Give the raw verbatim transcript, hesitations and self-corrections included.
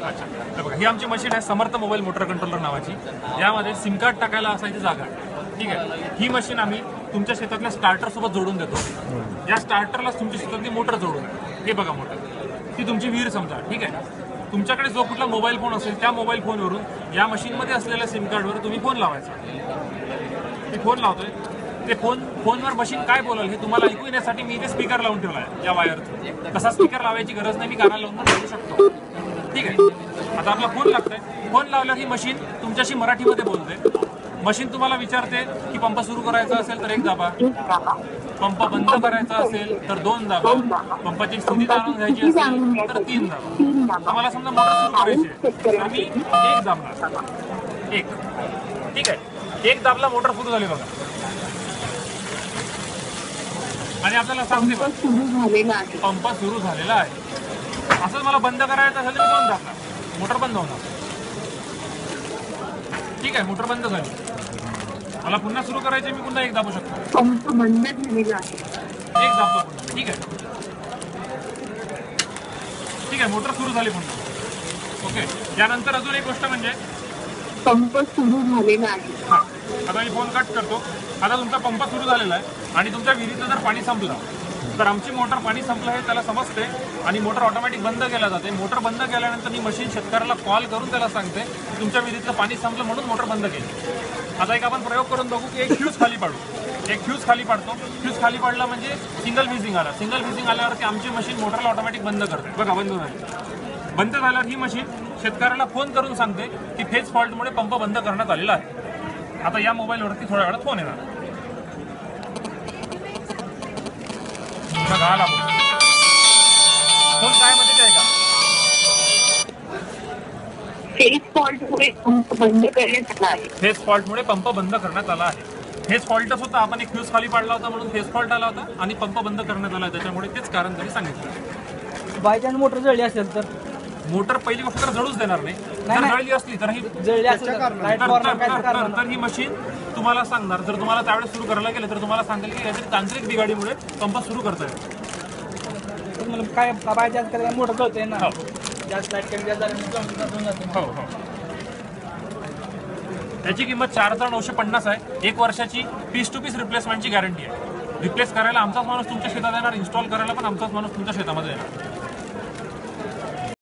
अच्छा, तर बघा ही आमची मशीन आहे समर्थ मोबाईल मोटर कंट्रोलर नावाची. यामध्ये सिम कार्ड टाकायला असायची जागा, ठीक आहे. ही मशीन आम्ही तुमच्या शेतातल्या स्टार्टर सोबत जोडून देतो. या स्टार्टरला तुमच्या शेतातली मोटर जोडून, हे बघा मोटर, ती तुमची विहीर समजा, ठीक आहे. तुमच्याकडे जो कुठला मोबाईल फोन असेल त्या मोबाईल फोनवरून या मशीनमध्ये असलेल्या सिम कार्डवर तुम्ही फोन लावायचा. मी फोन लावतोय, ते फोन फोनवर मशीन काय बोलेल हे तुम्हाला ऐकू येण्यासाठी मी इथे स्पीकर लावून ठेवला आहे या वायरचा. तसा स्पीकर लावायची गरज नाही, मी कानाला लावून बोलू शकतो, ठीक आहे. आता आपला फोन लागतोय, फोन लावल्यावर ही मशीन तुमच्याशी मराठीमध्ये बोलते. मशीन तुम्हाला विचारते की पंप सुरू करायचा असेल तर एक दाबा, पंप बंद करायचा असेल तर दोन दाबा, पंपाची स्थिती जाणून घ्यायची असेल तर तीन दाबा. आम्हाला समजा मोटर सुरू करायची तर मी एक दाबणार, एक, ठीक आहे. एक दाबला मोटर सुरू झाली बघा, आणि आपल्याला सांगते पंप सुरू झालेला आहे. असंच मला बंद करायचं असेल तर मी दोन दाबणार, मोटर बंद होणार, ठीक आहे. मोटर बंद झाली, मला पुन्हा सुरू करायचे मी पुन्हा एक दाबू शकतो, पंप बंद झालेला आहे, एक दाबतो पुन्हा, ठीक आहे. ठीक आहे, मोटर सुरू झाली पुन्हा, ओके. यानंतर अजून एक गोष्ट म्हणजे पंप सुरू झालेला आहे. हा, आता मी फोन कट करतो. आता तुमचा पंप सुरू झालेला आहे आणि तुमच्या विहिरीतलं जर पाणी संपलं तर आमची मोटर पाणी संपलं हे त्याला समजते आणि मोटर ऑटोमॅटिक बंद केला जाते. मोटर बंद केल्यानंतर ही मशीन शेतकऱ्याला कॉल करून त्याला सांगते की तुमच्या विहिरीतलं पाणी संपलं म्हणून मोटर बंद केली. आता एक आपण प्रयोग करून बघू की एक फ्यूज खाली पाडू. एक फ्यूज खाली पाडतो, फ्यूज खाली पाडला म्हणजे सिंगल फ्युजिंग आला. सिंगल फ्युजिंग आल्यावरती आमची मशीन मोटरला ऑटोमॅटिक बंद करते. बघा बंद झाली. बंद झाल्यावर ही मशीन शेतकऱ्याला फोन करून सांगते की फेज फॉल्टमुळे पंप बंद करण्यात आलेला आहे. आता या मोबाईलवरती थोड्या वेळात फोन येणार. बघा आला फोन, काय म्हणते आहे का? फेज फॉल्टमुळे पंप बंद करण्यात आला आहे. फेज फॉल्टमुळे पंप बंद करण्यात आला आहे. फेज फॉल्टच होता, आपण एक फ्यूज खाली पाडला होता म्हणून फेज फॉल्ट आला होता आणि पंप बंद करण्यात आला, त्याच्यामुळे तेच कारण त्यांनी सांगितलं. बाय चान्स मोटर जळली असेल तर मोटर पहिली गोष्ट तर जळूच देणार नाही. जर जळली असली तर ही जळली असेल तर ही मशीन तुम्हाला सांगणार. जर तुम्हाला त्यावेळेस सुरू करायला गेलं तर तुम्हाला सांगेल की याची तांत्रिक बिघाडीमुळे पंप सुरू करता येईल. काय बाय चान्स काय मोटर जळतोय ना, जास्त लाईट कमी जास्त. हो हो, त्याची किंमत चार हजार नऊशे पन्नास आहे. एक वर्षाची पीस टू पीस रिप्लेसमेंटची गॅरंटी आहे. रिप्लेस करायला आमचाच माणूस तुमच्या शेतात येणार, इन्स्टॉल करायला पण आमचाच माणूस तुमच्या शेतामध्ये येणार.